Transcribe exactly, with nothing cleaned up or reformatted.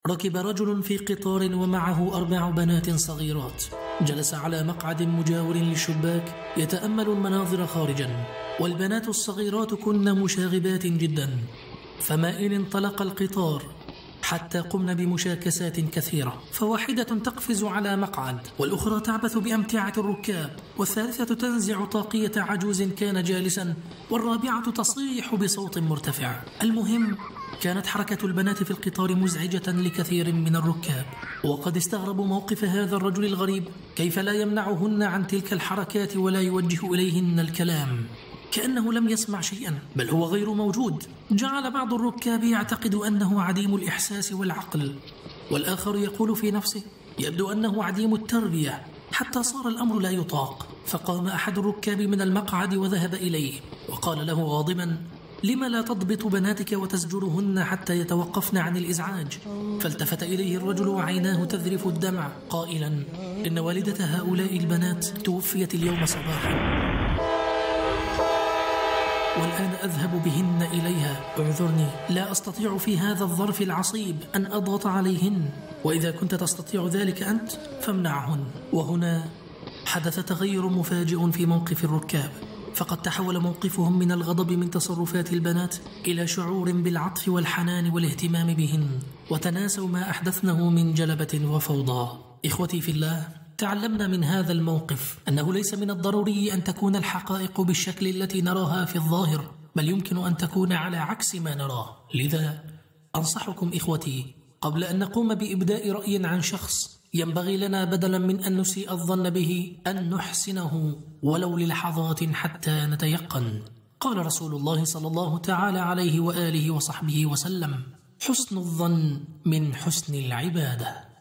ركب رجل في قطار ومعه أربع بنات صغيرات. جلس على مقعد مجاور للشباك يتأمل المناظر خارجا، والبنات الصغيرات كن مشاغبات جدا. فما إن انطلق القطار حتى قمن بمشاكسات كثيرة، فواحدة تقفز على مقعد، والأخرى تعبث بأمتعة الركاب، والثالثة تنزع طاقية عجوز كان جالسا، والرابعة تصيح بصوت مرتفع. المهم، كانت حركة البنات في القطار مزعجة لكثير من الركاب، وقد استغربوا موقف هذا الرجل الغريب، كيف لا يمنعهن عن تلك الحركات ولا يوجه إليهن الكلام، كأنه لم يسمع شيئا، بل هو غير موجود. جعل بعض الركاب يعتقد أنه عديم الإحساس والعقل، والآخر يقول في نفسه يبدو أنه عديم التربية، حتى صار الأمر لا يطاق. فقام أحد الركاب من المقعد وذهب إليه وقال له غاضبا: لم لا تضبط بناتك وتزجرهن حتى يتوقفن عن الإزعاج؟ فالتفت إليه الرجل وعيناه تذرف الدمع قائلا: إن والدة هؤلاء البنات توفيت اليوم صباحا، والآن أذهب بهن إليها. اعذرني، لا أستطيع في هذا الظرف العصيب أن أضغط عليهن، وإذا كنت تستطيع ذلك أنت فامنعهن. وهنا حدث تغير مفاجئ في موقف الركاب، فقد تحول موقفهم من الغضب من تصرفات البنات إلى شعور بالعطف والحنان والاهتمام بهن، وتناسوا ما أحدثنه من جلبة وفوضى. إخوتي في الله، تعلمنا من هذا الموقف أنه ليس من الضروري أن تكون الحقائق بالشكل التي نراها في الظاهر، بل يمكن أن تكون على عكس ما نراه. لذا أنصحكم إخوتي، قبل أن نقوم بإبداء رأي عن شخص، ينبغي لنا بدلا من أن نسيء الظن به أن نحسنه ولو للحظات حتى نتيقن. قال رسول الله صلى الله تعالى عليه وآله وصحبه وسلم: حسن الظن من حسن العبادة.